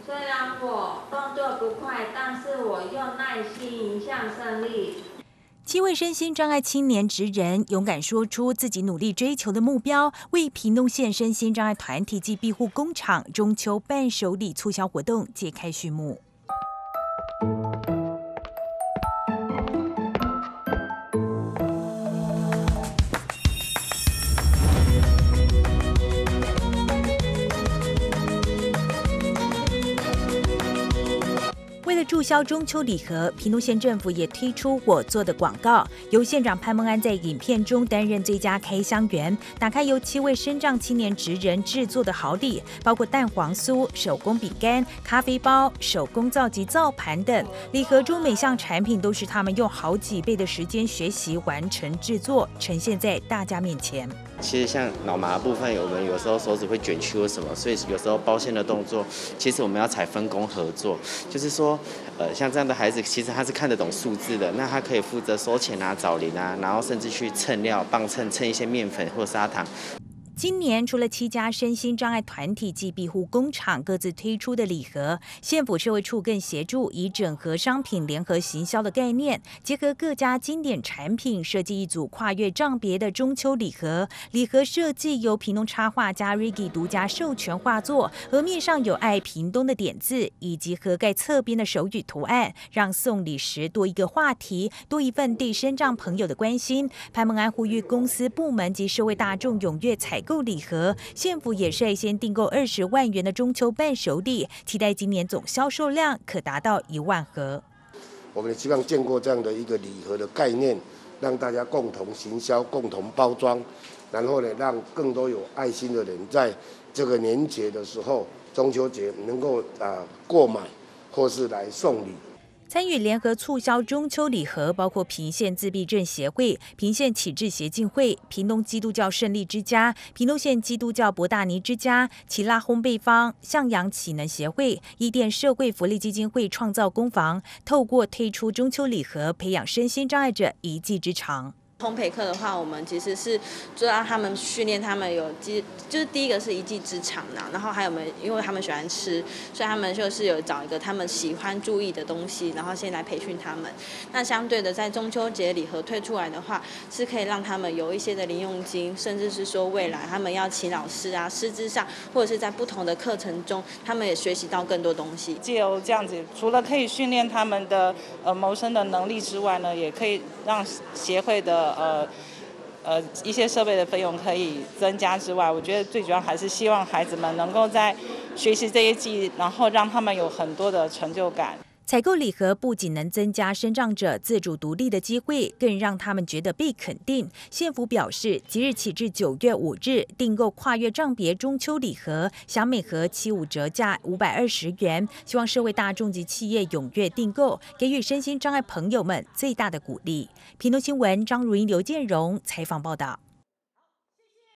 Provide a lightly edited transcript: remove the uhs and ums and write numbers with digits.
虽然我动作不快，但是我用耐心迎向胜利。 7位身心障碍青年职人勇敢说出自己努力追求的目标，为屏东县身心障碍团体暨庇护工厂中秋伴手礼促销活动揭开序幕。为了助销中秋礼盒，屏东县政府也推出我做的广告，由县长潘孟安在影片中担任最佳开箱员，打开由7位身障青年职人制作的好礼，包括蛋黄酥、手工饼干、咖啡包、手工皂及皂盘等。礼盒中每项产品都是他们用好几倍的时间学习完成制作，呈现在大家面前。 其实像脑麻的部分，我们有时候手指会卷曲或什么，所以有时候包馅的动作，其实我们要采分工合作，就是说，像这样的孩子，其实他是看得懂数字的，那他可以负责收钱啊、找零啊，然后甚至去称料、磅称一些面粉或砂糖。 今年除了7家身心障碍团体及庇护工厂各自推出的礼盒，县府社会处更协助以整合商品联合行销的概念，结合各家经典产品，设计一组跨越障别的中秋礼盒。礼盒设计由屏东插画家 Ricky 独家授权画作，盒面上有爱屏东的点字，以及盒盖侧边的手语图案，让送礼时多一个话题，多一份对身障朋友的关心。潘孟安呼吁公司部门及社会大众踊跃采购礼盒，县府也率先订购20万元的中秋伴手礼，期待今年总销售量可达到1万盒。 我们也希望建构这样的一个礼盒的概念，让大家共同行销、共同包装，然后呢，让更多有爱心的人在这个年节的时候，中秋节能够购买或是来送礼。 参与联合促销中秋礼盒，包括屏县自闭症协会、屏县启智协进会、屏东基督教胜利之家、屏东县基督教伯大尼之家、奇拉烘焙坊、向阳启能协会、伊甸社会福利基金会创造工坊，透过推出中秋礼盒，培养身心障碍者一技之长。 烘焙课的话，我们其实是就让他们训练他们就是第一个是一技之长呢，然后还有因为他们喜欢吃，所以他们就是有找一个他们喜欢注意的东西，然后先来培训他们。那相对的，在中秋节礼盒推出来的话，是可以让他们有一些的零用金，甚至是说未来他们要请老师啊，师资上或者是在不同的课程中，他们也学习到更多东西。 藉由这样子，除了可以训练他们的谋生的能力之外呢，也可以让协会的一些设备的费用可以增加之外，我觉得最主要还是希望孩子们能够在学习这些技艺，然后让他们有很多的成就感。 采购礼盒不仅能增加身障者自主独立的机会，更让他们觉得被肯定。县府表示，即日起至9月5日，订购跨越障别中秋礼盒，享每盒75折价520元。希望社会大众及企业踊跃订购，给予身心障碍朋友们最大的鼓励。屏东新闻张如英、刘建荣采访报道。